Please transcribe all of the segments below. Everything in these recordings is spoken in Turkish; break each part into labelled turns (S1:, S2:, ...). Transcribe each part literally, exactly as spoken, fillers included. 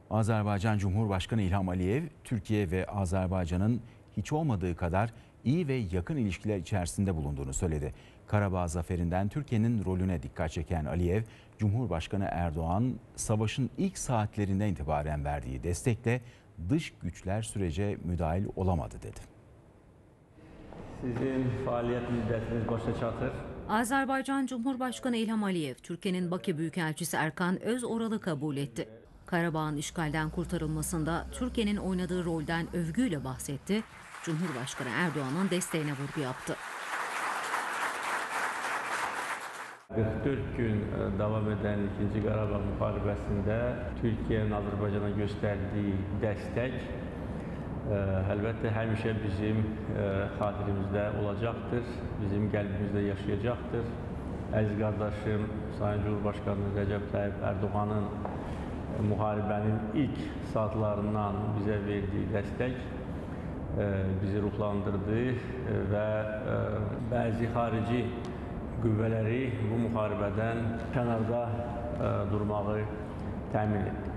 S1: Azerbaycan Cumhurbaşkanı İlham Aliyev, Türkiye ve Azerbaycan'ın hiç olmadığı kadar iyi ve yakın ilişkiler içerisinde bulunduğunu söyledi. Karabağ zaferinden Türkiye'nin rolüne dikkat çeken Aliyev, Cumhurbaşkanı Erdoğan, savaşın ilk saatlerinden itibaren verdiği destekle dış güçler sürece müdahil olamadı dedi.
S2: Sizin faaliyet müddetiniz başa çatır.
S3: Azerbaycan Cumhurbaşkanı İlham Aliyev, Türkiye'nin Bakü Büyükelçisi Erkan Özoral'ı kabul etti. Karabağ'ın işgalden kurtarılmasında Türkiye'nin oynadığı rolden övgüyle bahsetti. Cumhurbaşkanı Erdoğan'ın desteğine vurgu yaptı.
S2: kırk dört gün devam eden ikinci Qarabağ müharibəsində Türkiye'nin Azərbaycana gösterdiği destek elbette həmişə bizim xatirimizdə olacaqdır, bizim qəlbimizdə yaşayacaktır. Əziz qardaşım, Sayın Cumhurbaşkanı Recep Tayyip Erdoğan'ın müharibənin ilk saatlarından bize verdiği destek bizi ruhlandırdı ve bazı harici qüvvələri bu müharibədən kənarda durmağı təmin etdi.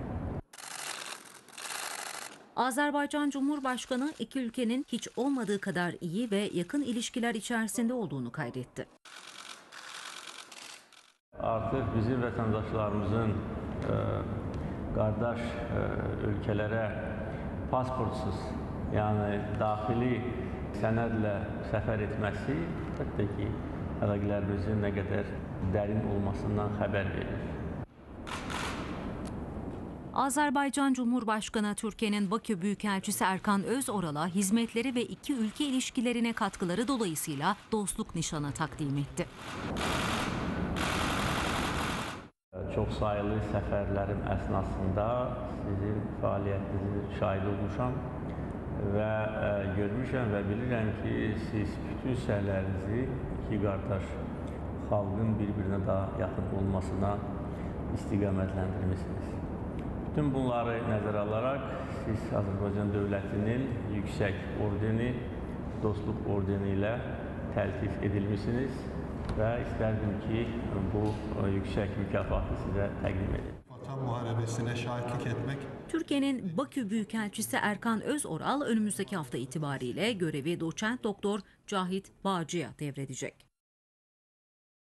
S3: Azerbaycan Cumhurbaşkanı iki ülkenin hiç olmadığı kadar iyi ve yakın ilişkiler içerisinde olduğunu kaydetti.
S2: Artıq bizim vətəndaşlarımızın e, qardaş e, ölkələrə pasportsuz, yəni daxili sənədlə səfər etməsi əlbəttə ki, əlaqələrimizin nə qədər dərin olmasından xəbər verir.
S3: Azerbaycan Cumhurbaşkanı Türkiye'nin Bakü Büyükelçisi Erkan Özoral'a hizmetleri ve iki ülke ilişkilerine katkıları dolayısıyla dostluk nişanı takdim etti.
S2: Çox sayılı səfərlərim əsnasında sizin fəaliyyətinizin şahid olmuşam və e, görmüşəm və bilirəm ki, siz bütün səylərinizi iki qardaş xalqın bir-birinə daha yaxın olmasına istiqamətləndirmişsiniz. Bütün bunları nəzərə alaraq siz Azərbaycan dövlətinin yüksək ordeni, dostluq ordeni ilə təltif edilmişsiniz və istərdim ki, bu yüksək mükafatı sizə təqdim edin.
S4: Vatan muharebesine şahitlik etmek.
S3: Türkiye'nin Bakü Büyükelçisi Erkan Özoral önümüzdeki hafta itibariyle görevi doçent doktor Cahit Bağcı'ya devredecek.